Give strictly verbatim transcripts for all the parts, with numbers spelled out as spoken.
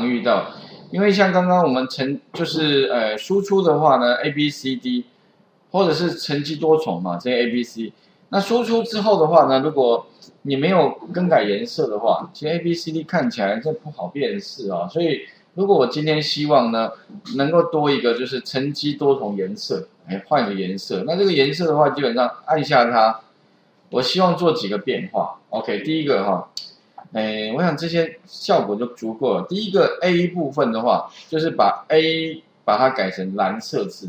遇到，因为像刚刚我们成就是呃输出的话呢 ，A B C D， 或者是乘积多重嘛，这些 A B C， 那输出之后的话呢，如果你没有更改颜色的话，其实 A B C D 看起来这不好辨识啊，所以如果我今天希望呢能够多一个就是乘积多重颜色，哎，换个颜色，那这个颜色的话，基本上按下它，我希望做几个变化。OK， 第一个哈。哎，我想这些效果就足够了。第一个 A 部分的话，就是把 A 把它改成蓝色字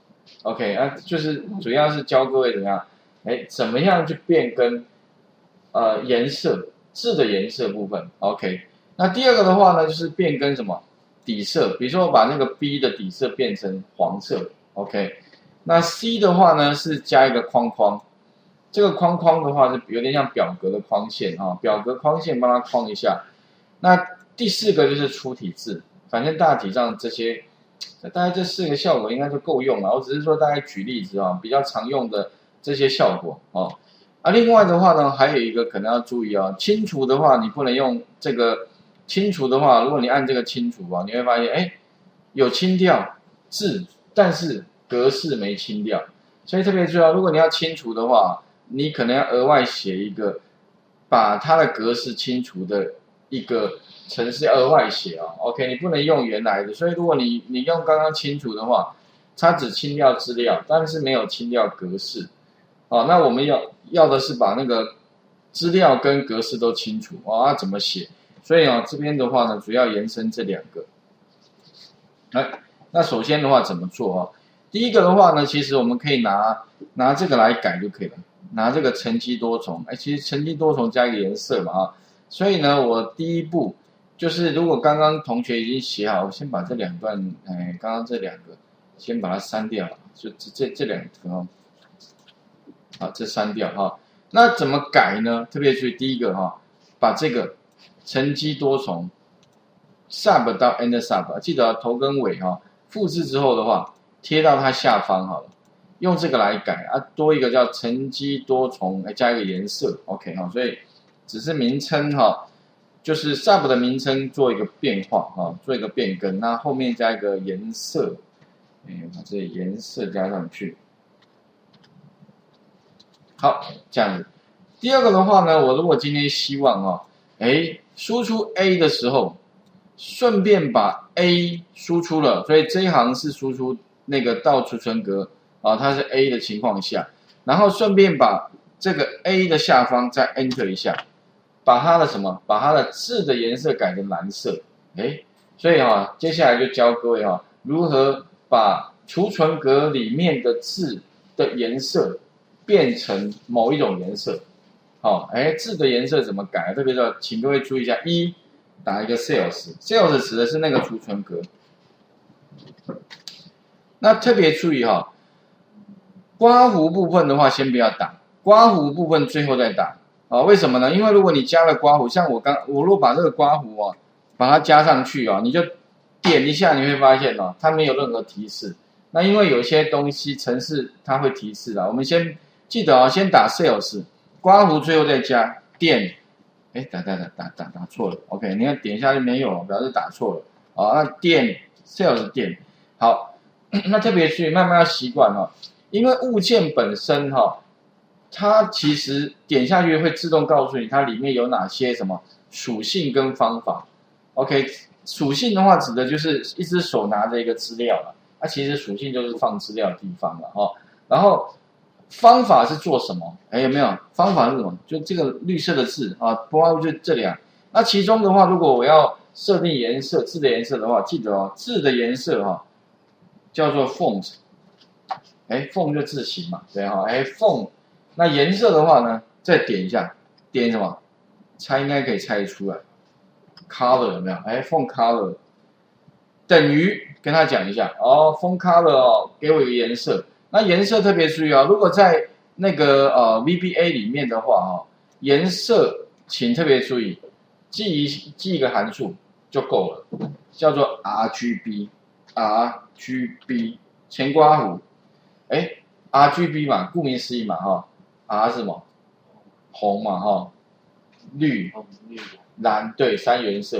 ，OK 啊，就是主要是教各位怎么样，哎，怎么样去变更呃颜色字的颜色部分 ，OK。那第二个的话呢，就是变更什么底色，比如说我把那个 B 的底色变成黄色 ，OK。那 C 的话呢是加一个框框。这个框框的话是有点像表格的框线啊，表格框线帮它框一下。那第四个就是出体字，反正大体上这些，大概这四个效果应该就够用了。我只是说大概举例子啊，比较常用的这些效果哦。啊，另外的话呢，还有一个可能要注意啊，清除的话你不能用这个清除的话，如果你按这个清除啊，你会发现哎有清掉字，但是格式没清掉，所以特别注意啊，如果你要清除的话。你可能要额外写一个，把它的格式清除的一个程式额外写啊 ，OK， 你不能用原来的，所以如果你你用刚刚清除的话，它只清掉资料，但是没有清掉格式，哦，那我们要要的是把那个资料跟格式都清除啊，要怎么写？所以啊，这边的话呢，主要延伸这两个。哎，那首先的话怎么做啊？第一个的话呢，其实我们可以拿拿这个来改就可以了。拿这个乘积多重，哎，其实乘积多重加一个颜色嘛啊，所以呢，我第一步就是如果刚刚同学已经写好，我先把这两段，哎，刚刚这两个先把它删掉，就这这这两个哦，好，这删掉哈。那怎么改呢？特别注意第一个哈，把这个乘积多重 sub 到 end sub， 记得头跟尾哈，复制之后的话，贴到它下方好了。用这个来改啊，多一个叫乘积多重，来加一个颜色 ，OK 哈，所以只是名称哈，就是 sub 的名称做一个变化哈，做一个变更，那后面加一个颜色，哎，把这颜色加上去，好，这样子。第二个的话呢，我如果今天希望啊，哎，输出 A 的时候，顺便把 A 输出了，所以这一行是输出那个到储存格。啊，它是 A 的情况下，然后顺便把这个 A 的下方再 Enter 一下，把它的什么，把它的字的颜色改成蓝色，哎，所以哈、啊，接下来就教各位哈、啊，如何把储存格里面的字的颜色变成某一种颜色，好、哦，哎，字的颜色怎么改？特别是请各位注意一下，一打一个 Sales，Sales 指的是那个储存格，那特别注意哈、哦。刮胡部分的话，先不要打，刮胡部分最后再打啊？为什么呢？因为如果你加了刮胡，像我刚我如果把这个刮胡啊，把它加上去啊，你就点一下，你会发现哦，它没有任何提示。那因为有些东西程式它会提示的，我们先记得啊，先打 sales， 刮胡最后再加点，哎，打打打打打打错了 ，OK， 你看点一下就没有了，表示打错了啊。那点 sales 点好，那特别注意，慢慢要习惯哦。因为物件本身哈、哦，它其实点下去会自动告诉你它里面有哪些什么属性跟方法。OK， 属性的话指的就是一只手拿着一个资料了，那、啊、其实属性就是放资料的地方了哈、哦。然后方法是做什么？哎，有没有方法是什么？就这个绿色的字啊，不外乎就这两。那其中的话，如果我要设定颜色，字的颜色的话，记得哦，字的颜色哈、哦、叫做 font。哎，font 就字形嘛，对哈，哎 font， 那颜色的话呢，再点一下，点什么？猜应该可以猜得出来 ，color 有没有？哎 ，font color 等于跟他讲一下哦 ，font color 哦，给我一个颜色。那颜色特别注意啊、哦，如果在那个呃 V B A 里面的话哈、哦，颜色请特别注意，记一记一个函数就够了，叫做 R G B，R G B 前刮弧。哎 ，R G B 嘛，顾名思义嘛，哈 ，R 是什么？红嘛，哈，绿、蓝，对，三原色。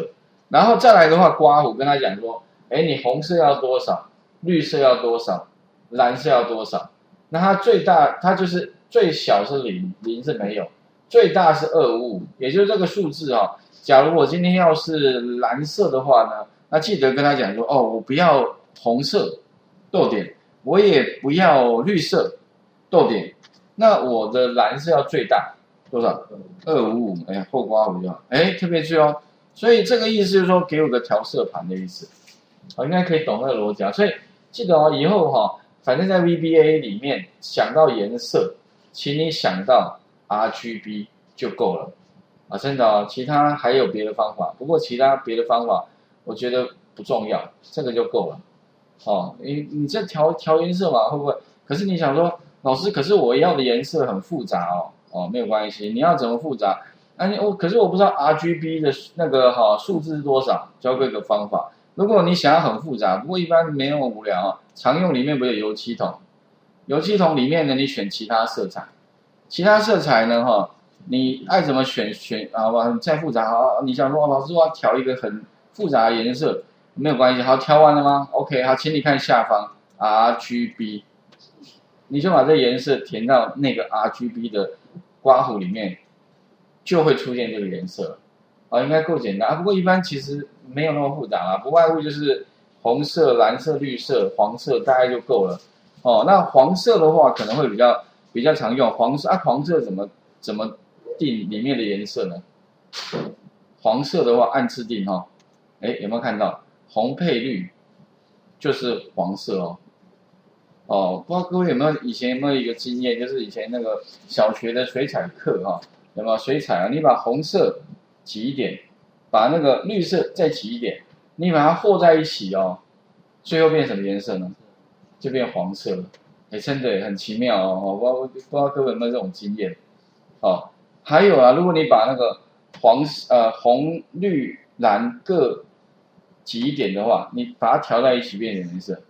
然后再来的话，刮胡跟他讲说，哎，你红色要多少，绿色要多少，蓝色要多少。那它最大，它就是最小是零，零是没有，最大是二五五，也就是这个数字哦。假如我今天要是蓝色的话呢，那记得跟他讲说，哦，我不要红色逗点，我也不要绿色逗点，那我的蓝色要最大多少？二五五，哎，后刮胡就好，哎，特别注意哦。所以这个意思就是说，给我个调色盘的意思，好，应该可以懂那个逻辑啊。所以记得哦，以后哈、哦，反正在 V B A 里面想到颜色，请你想到 R G B 就够了啊，真的哦。其他还有别的方法，不过其他别的方法我觉得不重要，这个就够了。哦，你你这调调颜色嘛，会不会？可是你想说，老师，可是我要的颜色很复杂哦。哦，没有关系，你要怎么复杂？啊，你我可是我不知道 R G B 的那个哈、哦、数字是多少，教各个方法。如果你想要很复杂，不过一般没那么无聊啊。常用里面不是有油漆桶，油漆桶里面呢，你选其他色彩，其他色彩呢哈，你爱怎么选选啊？哇，再复杂啊！你想说、哦、老师我要调一个很复杂的颜色，没有关系，好，调完了吗 ？OK， 好，请你看下方 R G B， 你就把这颜色填到那个 R G B 的刮胡里面。就会出现这个颜色，啊，应该够简单啊。不过一般其实没有那么复杂啊，不外乎就是红色、蓝色、绿色、黄色，大概就够了。哦，那黄色的话可能会比较比较常用，黄色啊，黄色怎么怎么定里面的颜色呢？黄色的话按次定哈、哦，哎，有没有看到红配绿就是黄色哦。哦，不知道各位有没有以前有没有一个经验，就是以前那个小学的水彩课哈、哦。有没有水彩啊？你把红色挤一点，把那个绿色再挤一点，你把它和在一起哦，最后变什么颜色呢？就变黄色了。哎，真的很奇妙哦！我不不知道各位有没有这种经验？哦，还有啊，如果你把那个黄呃红绿蓝各挤一点的话，你把它调在一起变什么颜色？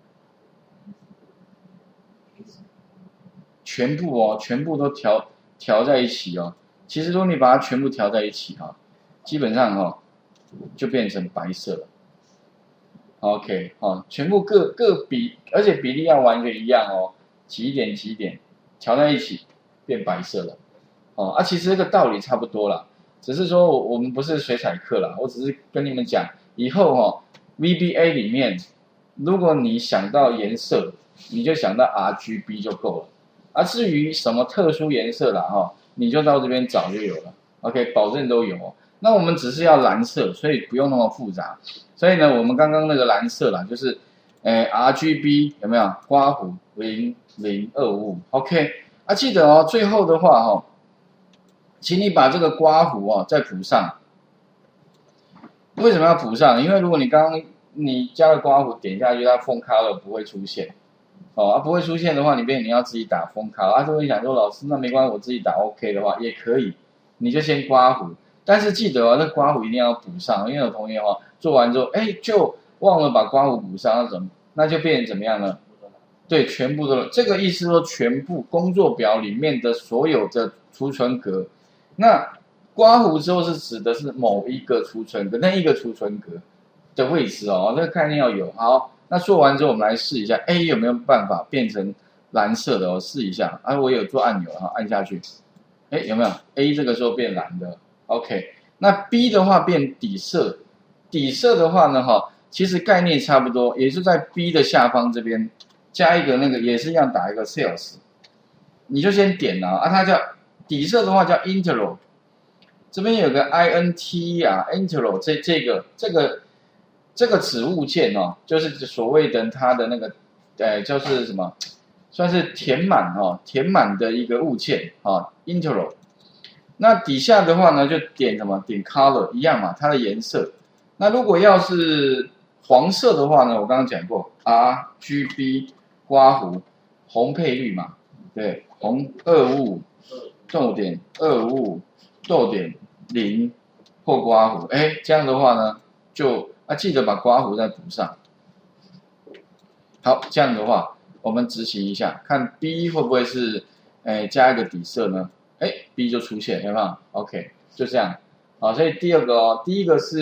全部哦，全部都调。调在一起哦，其实如果你把它全部调在一起哈、哦，基本上哈、哦、就变成白色了。OK， 哦，全部各各比，而且比例要完全一样哦，挤一点挤一点，调在一起变白色了。哦，啊，其实这个道理差不多啦，只是说我们不是水彩课啦，我只是跟你们讲，以后哦 V B A 里面，如果你想到颜色，你就想到 R G B 就够了。啊，至于什么特殊颜色啦，哈、哦，你就到这边找就有了 ，OK， 保证都有、哦。那我们只是要蓝色，所以不用那么复杂。所以呢，我们刚刚那个蓝色啦，就是，诶 R G B 有没有？刮胡零零二五五 ，OK。啊，记得哦，最后的话哈、哦，请你把这个刮胡哦再补上。为什么要补上？因为如果你刚刚你加了刮胡点下去，它 Font Color 不会出现。哦，啊，不会出现的话，你变你要自己打封卡啊。如果你想说老师那没关系，我自己打 OK 的话也可以，你就先刮胡，但是记得哦，那刮胡一定要补上，因为有同学哦做完之后，哎就忘了把刮胡补上，那怎么那就变成怎么样呢？对，全部都这个意思说全部工作表里面的所有的储存格，那刮胡之后是指的是某一个储存格，那一个储存格的位置哦，这个概念要有好。那做完之后，我们来试一下 ，A 有没有办法变成蓝色的哦？试一下，啊，我有做按钮哈，按下去，哎，有没有 A 这个时候变蓝的 ？OK， 那 B 的话变底色，底色的话呢，哈，其实概念差不多，也是在 B 的下方这边加一个那个，也是一样打一个 Sales， 你就先点啊，啊，它叫底色的话叫 Interval， 这边有个 I N T 啊 ，Interval 这这个这个。这个子物件哦，就是所谓的它的那个，呃，就是什么，算是填满哦，填满的一个物件啊 ，interval。那底下的话呢，就点什么？点 color 一样嘛，它的颜色。那如果要是黄色的话呢，我刚刚讲过 R G B 刮胡，红配绿嘛，对，红二五五，逗点二五五，逗点零或刮胡，哎，这样的话呢，就啊，记得把刮胡再补上。好，这样的话，我们执行一下，看 B 会不会是，哎，加一个底色呢？哎 ，B 就出现，有没有 ？OK， 就这样。好，所以第二个哦，第一个是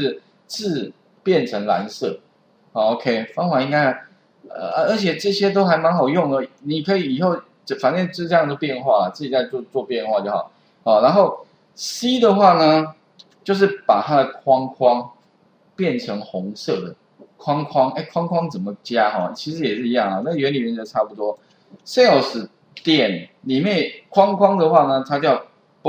字变成蓝色。好 ，OK， 方法应该，呃，而且这些都还蛮好用的，你可以以后反正就这样的变化，自己在做做变化就好。好，然后 C 的话呢，就是把它的框框变成红色的框框。哎，框框怎么加哈？其实也是一样啊，那原理原则差不多。Sales 点里面框框的话呢，它叫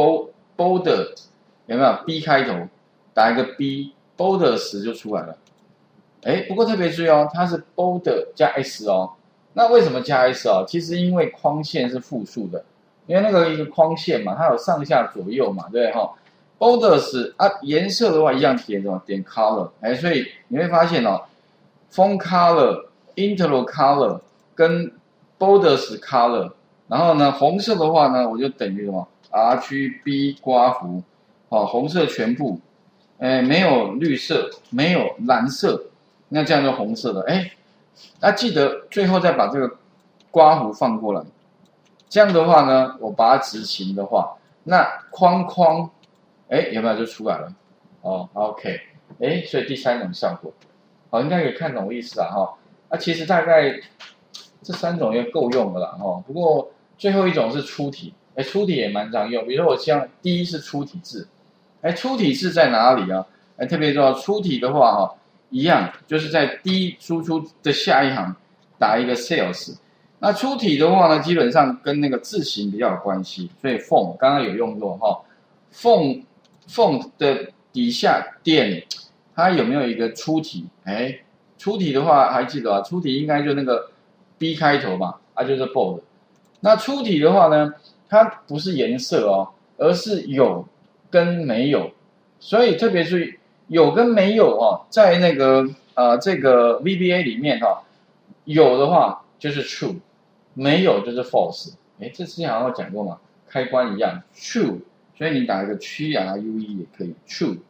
border， 有没有 B 开头，打一个 B，borders 就出来了。哎，不过特别注意哦，它是 border 加 s 哦。那为什么加 s 哦？其实因为框线是复数的，因为那个一个框线嘛，它有上下左右嘛，对不对哈 ？borders 啊，颜色的话一样点什么？点 color。哎，所以你会发现哦 ，font color、interval color 跟 borders color， 然后呢，红色的话呢，我就等于什么 ？R G B 刮符，哦，红色全部，哎，没有绿色，没有蓝色，那这样就红色的。哎，那记得最后再把这个刮弧放过来，这样的话呢，我把它执行的话，那框框，哎，有没有就出来了？哦 ，OK， 哎，所以第三种效果，好，应该可以看懂我意思了哈。啊，其实大概这三种也够用的啦哈。不过最后一种是出体，哎，出体也蛮常用。比如说我像第一是出体字，哎，出体字在哪里啊？哎，特别重要，出体的话哈，一样就是在第一输出的下一行打一个 sales。那出体的话呢，基本上跟那个字形比较有关系，所以 font 刚刚有用过哈 ，font font 的底下点，它有没有一个出体？哎，出体的话还记得啊，出体应该就那个 B 开头嘛，啊就是 bold。那出体的话呢，它不是颜色哦，而是有跟没有，所以特别注意有跟没有哦，在那个呃这个 V B A 里面哈、哦，有的话就是 true。没有就是 false， 哎，这之前好像有讲过嘛，开关一样 true， 所以你打一个 T R U E 也可以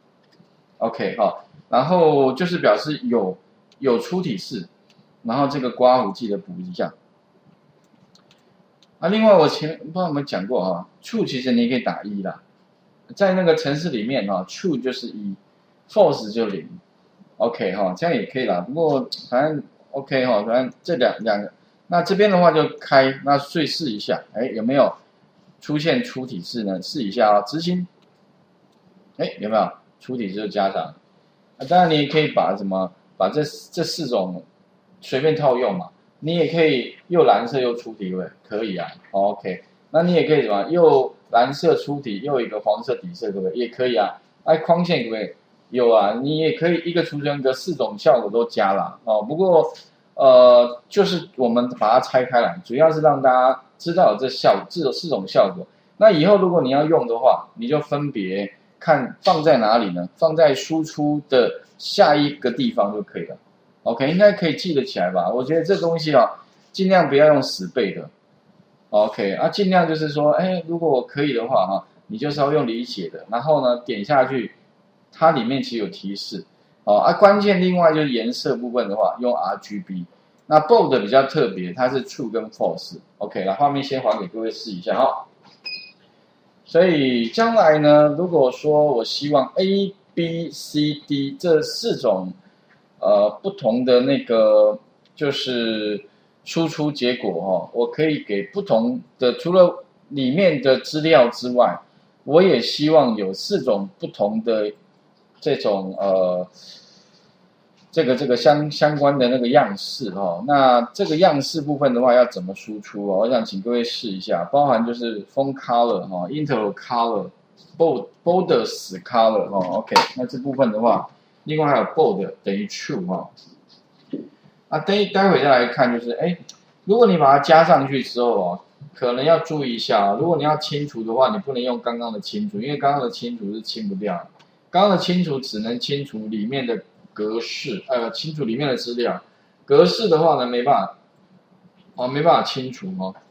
true，OK 哈、哦，然后就是表示有有出体式，然后这个刮弧记得补一下。啊，另外我前不知道有没有讲过哈 ，true 其实你也可以打一啦，在那个程式里面哈 ，true 就是一 ，false 就零 ，OK 哈、哦，这样也可以啦。不过反正 OK 哈、哦，反正这两两个。那这边的话就开，那所以试一下，哎，有没有出现出体式呢？试一下哦，执行，哎，有没有出体式就加上？啊，当然你也可以把什么，把这这四种随便套用嘛。你也可以又蓝色又出体，对不对？可以啊、哦、，OK。那你也可以什么，又蓝色出体，又一个黄色底色，对不对？也可以啊。哎，框线可不可以？有啊，你也可以一个出生个四种效果都加啦。哦。不过。呃，就是我们把它拆开来，主要是让大家知道这效这四种效果。那以后如果你要用的话，你就分别看放在哪里呢？放在输出的下一个地方就可以了。OK， 应该可以记得起来吧？我觉得这东西啊，尽量不要用死背的。OK， 啊，尽量就是说，哎，如果可以的话哈、啊，你就是要用理解的，然后呢点下去，它里面其实有提示。哦啊，关键另外就是颜色部分的话，用 R G B。那 bold 比较特别，它是 true 跟 false。OK， 那画面先还给各位试一下哈、哦。所以将来呢，如果说我希望 A、B、C、D 这四种呃不同的那个就是输出结果哈、哦，我可以给不同的，除了里面的资料之外，我也希望有四种不同的。这种呃，这个这个相相关的那个样式哈、哦，那这个样式部分的话要怎么输出哦？我想请各位试一下，包含就是 font color 哈、哦、，interval color、bold borders color 哈、哦、，OK， 那这部分的话，另外还有 bold 等于 true 哈、哦，啊，等待会再来看就是，哎，如果你把它加上去之后哦，可能要注意一下、哦，如果你要清除的话，你不能用刚刚的清除，因为刚刚的清除是清不掉的。刚刚的清除只能清除里面的格式，呃，清除里面的资料。格式的话呢，没办法，哦，没办法清除哦。